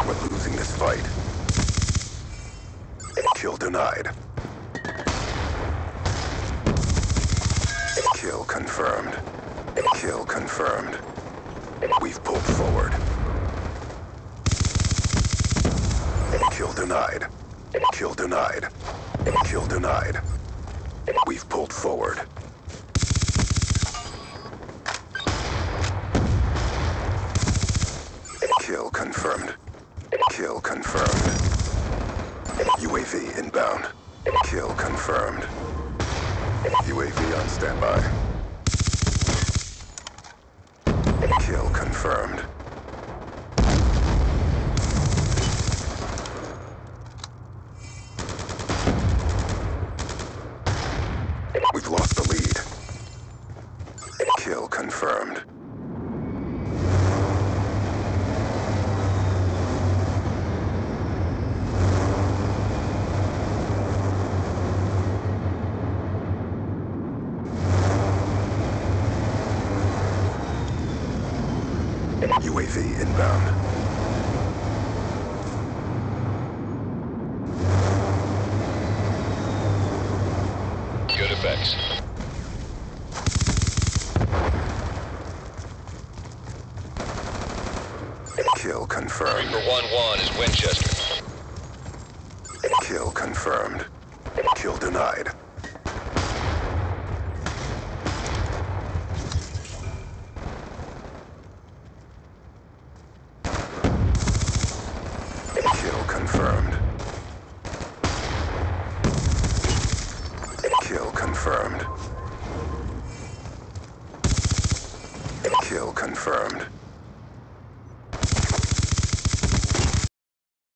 We're losing this fight. Kill denied. Kill confirmed. Kill confirmed. We've pulled forward. Kill denied. Kill denied. Kill denied. We've pulled forward. Kill confirmed. Kill confirmed. UAV inbound. Kill confirmed. UAV on standby. Kill confirmed. We've lost the lead. Kill confirmed. UAV inbound. Good effects. Kill confirmed. Reaper 1-1 is Winchester. Kill confirmed. Kill denied. Kill confirmed.